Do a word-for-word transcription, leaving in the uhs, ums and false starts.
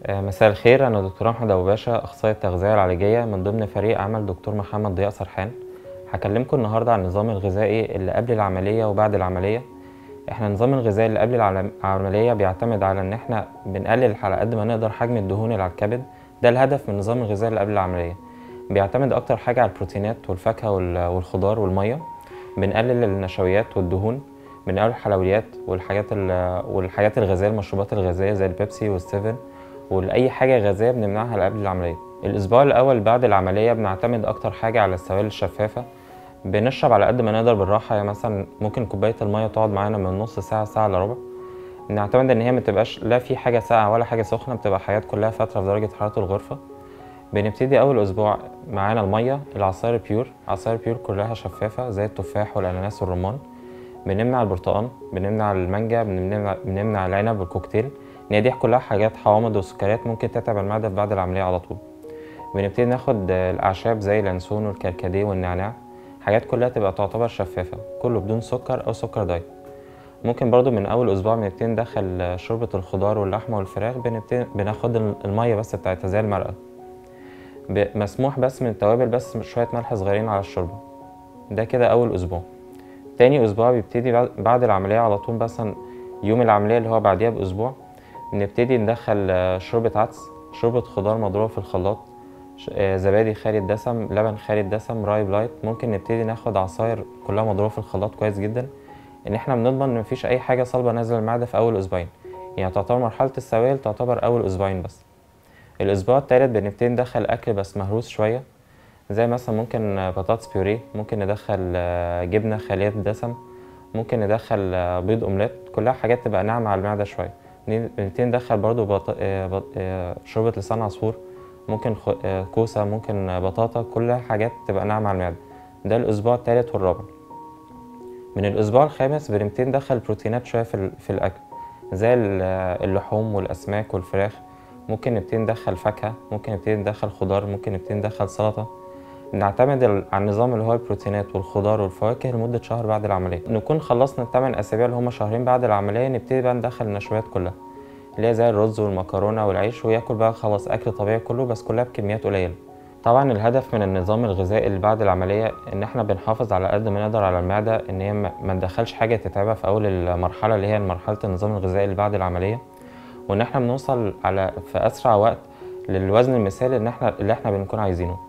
آه، مساء الخير. أنا دكتور أحمد أبو باشا، أخصائي التغذية العلاجية من ضمن فريق عمل دكتور محمد ضياء سرحان. هكلمكم النهاردة عن النظام الغذائي اللي قبل العملية وبعد العملية. احنا النظام الغذائي اللي قبل العلم- العملية بيعتمد على إن احنا بنقلل على قد ما نقدر حجم الدهون اللي على الكبد. ده الهدف من النظام الغذائي اللي قبل العملية. بيعتمد أكتر حاجة على البروتينات والفاكهة وال- والخضار والمية. بنقلل النشويات والدهون، بنقلل الحلويات والحاجات ال- والحاجات الغازية، المشروبات الغازية زي البيبسي والسيفن، واي حاجه غازيه بنمنعها قبل العمليه. الاسبوع الاول بعد العمليه بنعتمد اكتر حاجه على السوائل الشفافه. بنشرب على قد ما نقدر بالراحه، يعني مثلا ممكن كوبايه الميه تقعد معانا من نص ساعه ساعه الا ربع. نعتمد ان هي ما تبقاش لا في حاجه ساقعه ولا حاجه سخنه، بتبقى حاجات كلها فتره في درجه حراره الغرفه. بنبتدي اول اسبوع معانا الميه، العصائر بيور، عصائر بيور كلها شفافه زي التفاح والاناناس والرمان. بنمنع البرتقال، بنمنع المانجا، بنمنع, بنمنع العنب والكوكتيل، ان دي كلها حاجات حوامض وسكريات ممكن تتعب المعده بعد العمليه على طول. بنبتدي ناخد الاعشاب زي اليانسون والكركديه والنعناع، حاجات كلها تبقى تعتبر شفافه، كله بدون سكر او سكر دايت. ممكن برضو من اول اسبوع بنبتدي ندخل شوربه الخضار واللحمه والفراخ، بنبتدي بناخد الميه بس بتاعتها زي المرقه. مسموح بس من التوابل، بس شويه ملح صغيرين على الشوربه. ده كده اول اسبوع. تاني اسبوع بيبتدي بعد العمليه على طول، مثلا يوم العمليه اللي هو بعديها باسبوع نبتدي ندخل شوربه عدس، شوربه خضار مضروبه في الخلاط، زبادي خالي الدسم، لبن خالي الدسم، رايب لايت. ممكن نبتدي ناخد عصاير كلها مضروبه في الخلاط كويس جدا، ان احنا بنضمن ان مفيش اي حاجه صلبه نازله المعده في اول اسبوعين. يعني تعتبر مرحله السوائل تعتبر اول اسبوعين بس. الاسبوع الثالث بنبتدي ندخل اكل بس مهروس شويه، زي مثلا ممكن بطاطس بيوريه، ممكن ندخل جبنه خاليه الدسم، ممكن ندخل بيض اومليت، كلها حاجات تبقى ناعمه على المعده شويه. نبتدي ندخل برضو بط... بط... شوربه لسان عصفور، ممكن خ... كوسه، ممكن بطاطا، كلها حاجات تبقى ناعمه على المعده. ده الاسبوع الثالث والرابع. من الاسبوع الخامس بنبتدي ندخل بروتينات شويه في, ال... في الاكل، زي اللحوم والاسماك والفراخ. ممكن نبتدي ندخل فاكهه، ممكن نبتدي ندخل خضار، ممكن نبتدي ندخل سلطه. نعتمد على النظام اللي هو البروتينات والخضار والفواكه لمدة شهر بعد العملية. نكون خلصنا الثمان أسابيع اللي هم شهرين بعد العملية، نبتدي بقى ندخل النشويات كلها اللي هي زي الرز والمكرونة والعيش، وياكل بقى خلاص أكل طبيعي كله، بس كلها بكميات قليلة. طبعا الهدف من النظام الغذائي اللي بعد العملية إن احنا بنحافظ على قد ما نقدر على المعدة، إن هي ما ندخلش حاجة تتعبها في أول المرحلة اللي هي مرحلة النظام الغذائي اللي بعد العملية، وإن احنا بنوصل على في أسرع وقت للوزن المثالي اللي احنا اللي احنا بنكون عايزينه.